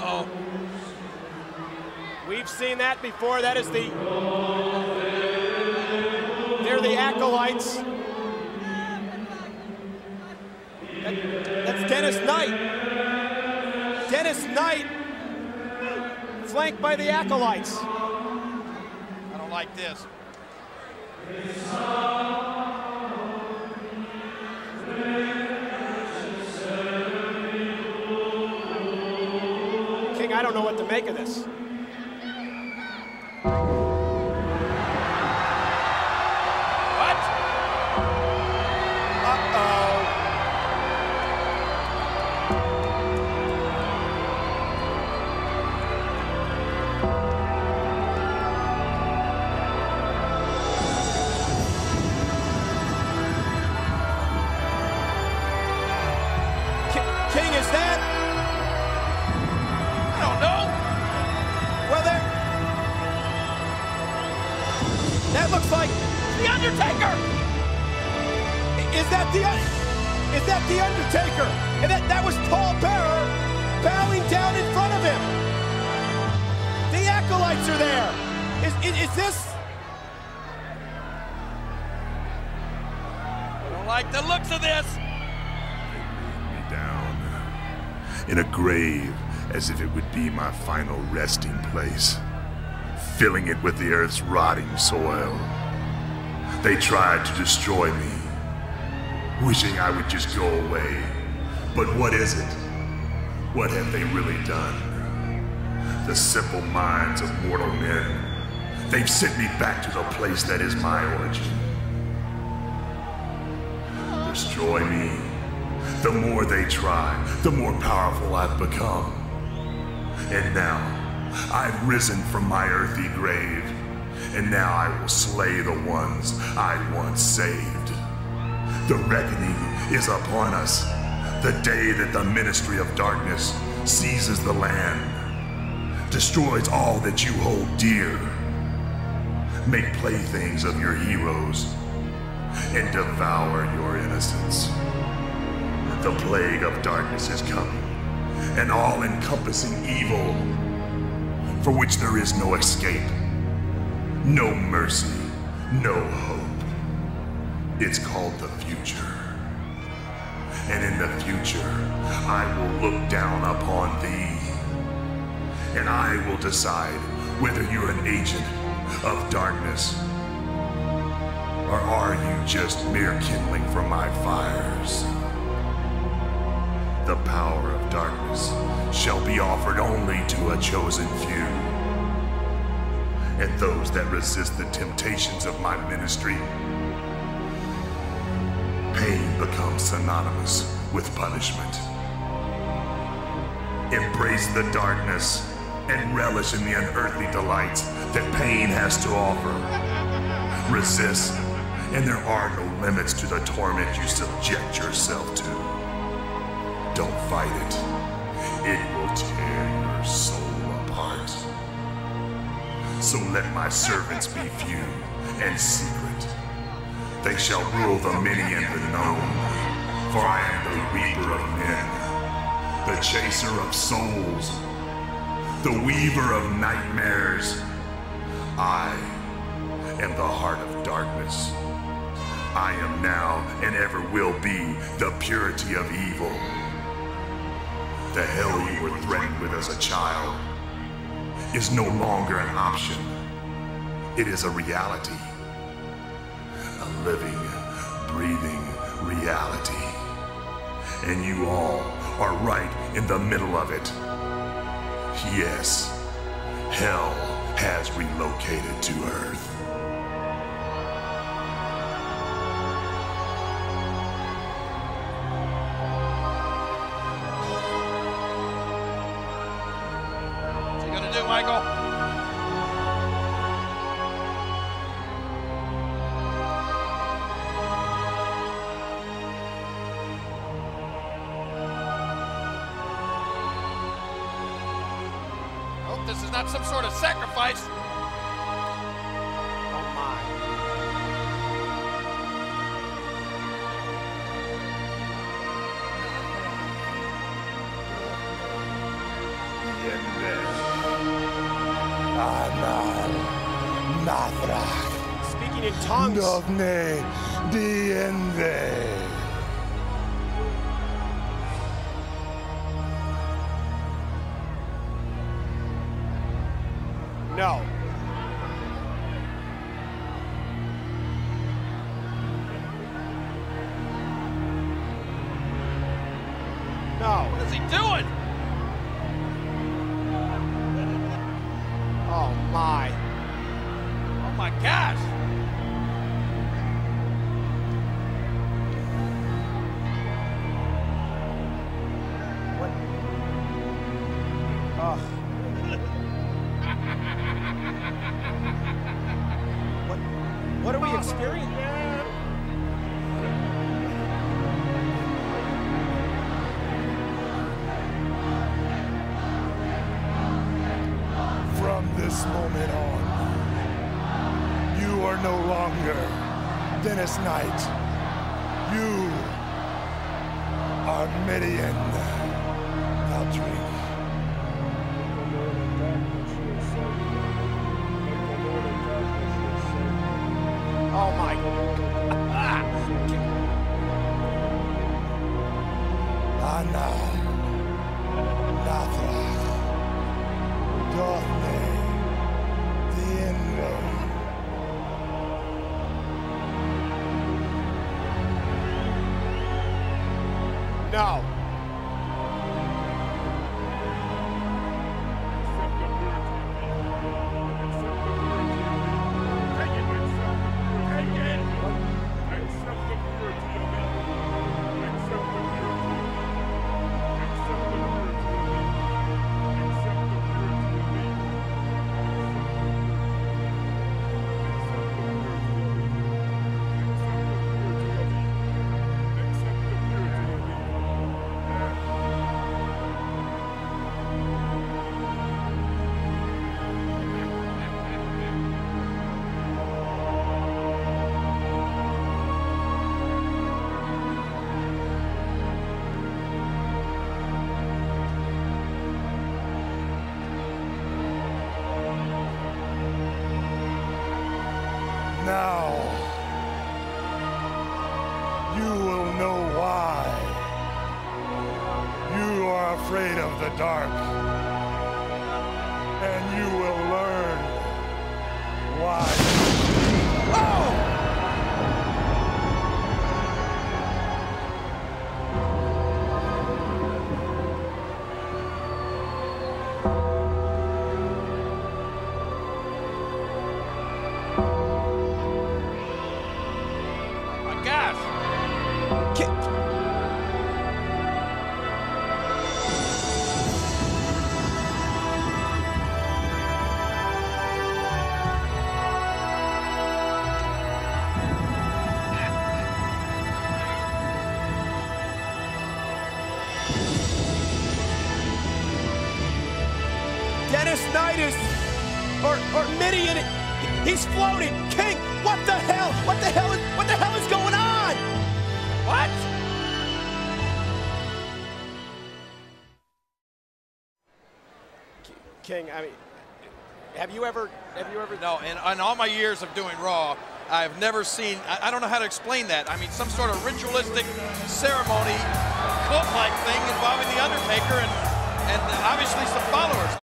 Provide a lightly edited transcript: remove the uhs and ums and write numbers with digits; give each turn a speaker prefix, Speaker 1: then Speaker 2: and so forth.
Speaker 1: Uh-oh.
Speaker 2: We've seen that before. That is the... They're the acolytes. That's Dennis Knight. Dennis Knight, flanked by the acolytes.
Speaker 1: I don't like this.
Speaker 2: King, I don't know what to make of this. What? Uh-oh. King, is that?
Speaker 1: I don't know.
Speaker 2: Well, that looks like
Speaker 1: The Undertaker!
Speaker 2: Is that the Undertaker? And that was Paul Bearer bowing down in front of him. The acolytes are there. Is this?
Speaker 1: I don't like the looks of this.
Speaker 3: Me down in a grave as if it would be my final resting place, filling it with the earth's rotting soil. They tried to destroy me, wishing I would just go away. But what is it? What have they really done? The simple minds of mortal men. They've sent me back to the place that is my origin. Destroy me. The more they try, the more powerful I've become. And now, I've risen from my earthy grave, and now I will slay the ones I once saved. The reckoning is upon us, the day that the Ministry of Darkness seizes the land, destroys all that you hold dear, make playthings of your heroes, and devour your innocence. The plague of darkness is coming, an all-encompassing evil for which there is no escape, no mercy, no hope. It's called the future. And in the future, I will look down upon thee, and I will decide whether you're an agent of darkness, or are you just mere kindling for my fires? The power of darkness shall be offered only to a chosen few. And those that resist the temptations of my ministry, pain becomes synonymous with punishment. Embrace the darkness and relish in the unearthly delights that pain has to offer. Resist, and there are no limits to the torment you subject yourself to. Don't fight it. It will tear your soul apart. So let my servants be few and secret. They shall rule the many and the known. For I am the reaper of men, the chaser of souls, the weaver of nightmares. I am the heart of darkness. I am now and ever will be the purity of evil. The hell you were threatened with as a child is no longer an option. It is a reality. A living, breathing reality. And you all are right in the middle of it. Yes, hell has relocated to Earth.
Speaker 1: Michael. Hope this is not some sort of sacrifice.
Speaker 2: Oh my.
Speaker 3: Anal Nathrak.
Speaker 2: Speaking in tongues.
Speaker 3: Dovne Diende.
Speaker 2: No. No.
Speaker 1: What is he doing?
Speaker 2: Oh my.
Speaker 1: Oh my gosh.
Speaker 2: What? Oh. What are we experiencing?
Speaker 3: From this moment on, you are no longer Dennis Knight. You are Midian. Now drink.
Speaker 2: Oh my.
Speaker 3: Anna Nathrak. Dothne Diendo.
Speaker 2: No.
Speaker 3: Now, you will know why. You are afraid of the dark. And you will learn why.
Speaker 2: Oh!
Speaker 1: Gosh.
Speaker 2: Dennis Knight is, or Midian, he's floating. King, what the hell? What the hell is going on?
Speaker 1: What?
Speaker 2: King, I mean, have you ever?
Speaker 1: No, in all my years of doing Raw, I've never seen, I don't know how to explain that. I mean, some sort of ritualistic ceremony, cult-like thing involving The Undertaker and obviously some followers.